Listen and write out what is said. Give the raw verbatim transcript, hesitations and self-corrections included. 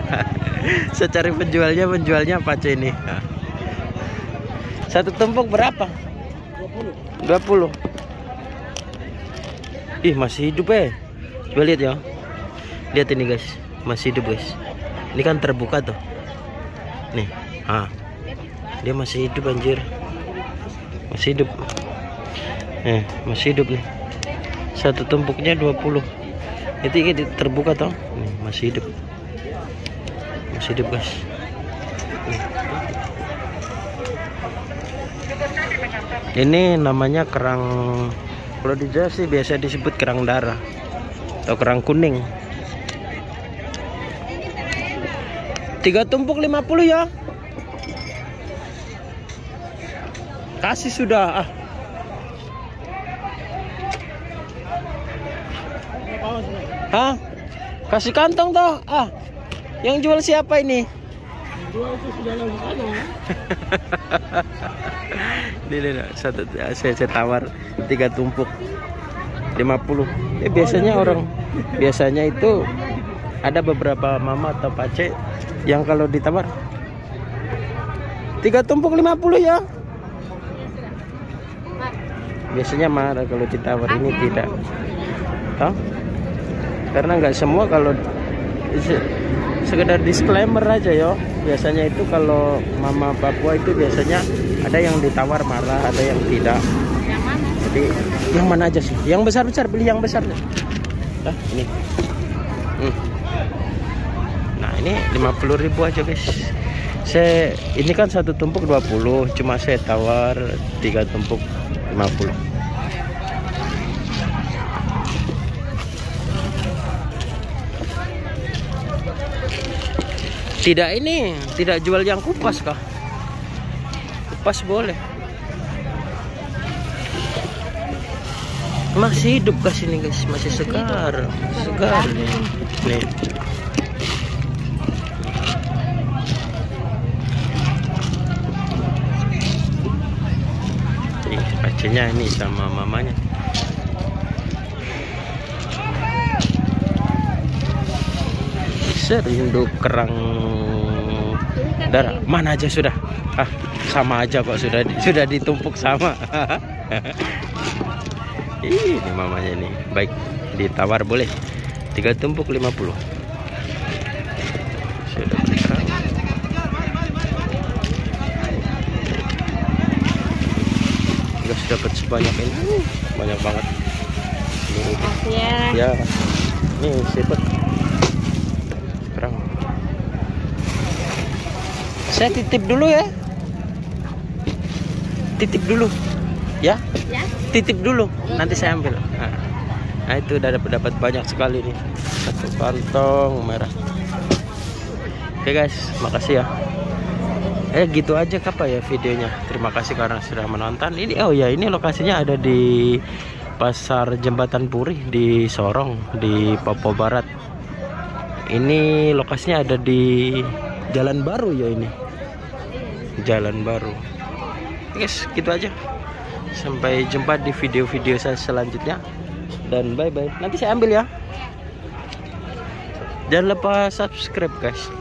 Saya cari penjualnya, penjualnya apa aja ini? Satu tumpuk berapa? dua puluh. Ih, masih hidup eh. Coba lihat ya. Lihat ini guys, masih hidup guys. Ini kan terbuka tuh. Nih, ah. Dia masih hidup anjir. Masih hidup. Eh, masih hidup nih. Satu tumpuknya dua puluh. Itu ini terbuka toh. Nih, masih hidup. Masih hidup guys. Nih. Ini namanya kerang, kalau di Jawa sih biasa disebut kerang darah atau kerang kuning. Tiga tumpuk lima puluh ya. Kasih sudah ah. Hah? Kasih kantong toh ah. Yang jual siapa ini? Jual itu sudah lama. Ini, ini, satu, saya, saya tawar tiga tumpuk lima puluh. Eh, biasanya orang biasanya itu ada beberapa mama atau pace yang kalau ditawar tiga tumpuk lima puluh ya. Biasanya marah kalau ditawar, ini tidak. Toh? Karena nggak semua, kalau sekedar disclaimer aja yo. Biasanya itu kalau mama Papua itu biasanya ada yang ditawar marah, ada yang tidak. Yang mana? Jadi yang mana aja sih? Yang besar-besar, beli yang besar. Nah, ini. Hmm. Nah, ini lima puluh ribu aja, guys. Saya ini kan satu tumpuk dua puluh, cuma saya tawar tiga tumpuk lima puluh. Tidak, ini tidak jual yang kupas kah? Kupas boleh. Masih hidup guys ini guys, masih segar, segar nih. Nih. Nih, pacenya ini sama mamanya. Rindu kerang darah mana aja sudah, ah sama aja kok, sudah sudah ditumpuk sama. Ini mamanya nih, baik ditawar boleh tiga tumpuk lima puluh. Sudah berkerang. Gas dapat sebanyak ini, banyak banget. Ya. Ya, nih sipet. Saya titip dulu ya. Titip dulu. Ya? Ya. Titip dulu. Nanti saya ambil. Nah, nah itu udah dapat dapat banyak sekali nih. Satu kantong merah. Oke guys, makasih ya. Eh gitu aja apa ya videonya. Terima kasih karena sudah menonton. Ini oh ya, ini lokasinya ada di Pasar Jembatan Puri di Sorong di Papua Barat. Ini lokasinya ada di Jalan Baru ya ini. Jalan Baru. Guys, gitu aja. Sampai jumpa di video-video saya selanjutnya. Dan bye-bye. Nanti saya ambil ya. Jangan lupa subscribe guys.